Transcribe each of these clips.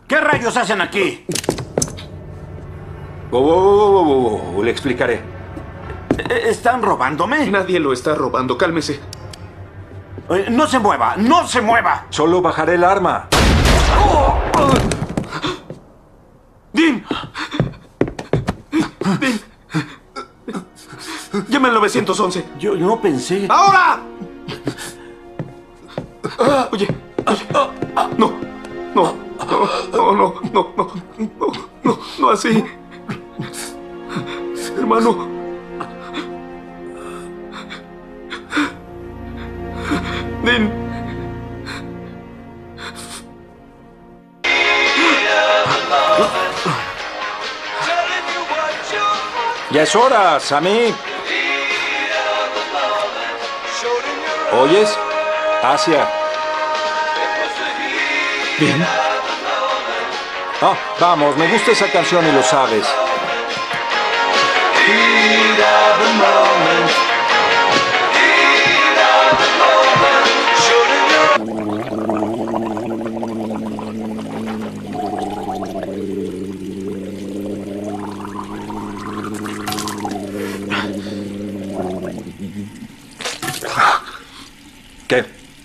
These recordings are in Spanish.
¿Qué rayos hacen aquí? Le explicaré. ¿Están robándome? Nadie lo está robando, cálmese. No se mueva, no se mueva. Solo bajaré el arma. ¡Dean! ¡Dean! Llama al 911. Yo no pensé... ¡Ahora! Oye. No. No así. Hermano. Dean. Ya es hora, Sammy. ¿Oyes? Hacia. Bien. Ah, vamos, me gusta esa canción y lo sabes. ¿Qué?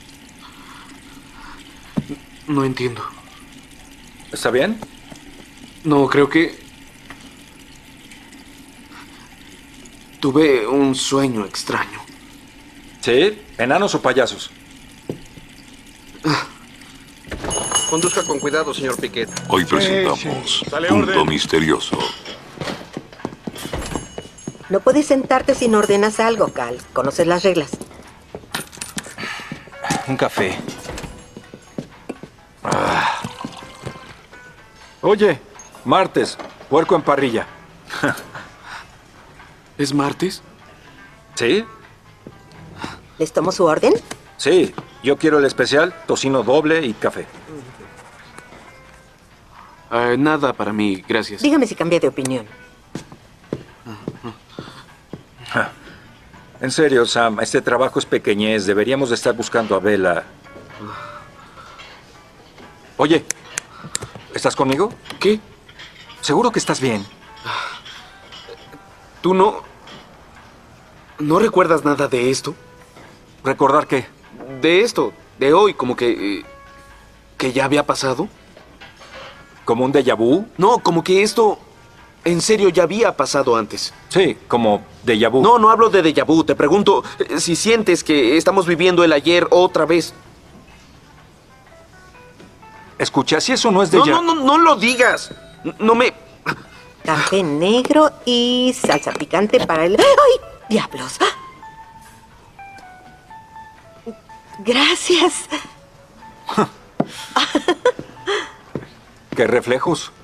No entiendo. ¿Está bien? No, creo que... tuve un sueño extraño. ¿Sí? ¿Enanos o payasos? Conduzca con cuidado, señor Piquet. Hoy presentamos Dale Punto orden. Misterioso. No puedes sentarte si no ordenas algo, Cal. Conoces las reglas. Un café. Oye, martes, puerco en parrilla. ¿Es martes? ¿Sí? ¿Les tomo su orden? Sí, yo quiero el especial, tocino doble y café. Nada para mí, gracias. Dígame si cambia de opinión. En serio, Sam, este trabajo es pequeñez. Deberíamos de estar buscando a Bella. Oye, ¿estás conmigo? ¿Qué? ¿Seguro que estás bien? ¿Tú no... no recuerdas nada de esto? ¿Recordar qué? De esto, de hoy, como que... ¿que ya había pasado? ¿Como un déjà vu? No, como que esto... en serio ya había pasado antes. Sí, como déjà vu. No hablo de déjà vu. Te pregunto si sientes que estamos viviendo el ayer otra vez. Escucha, si eso no es déjà... No lo digas. No me... Café negro y salsa picante para el... ¡Ay! ¡Diablos! Gracias. ¿Qué reflejos?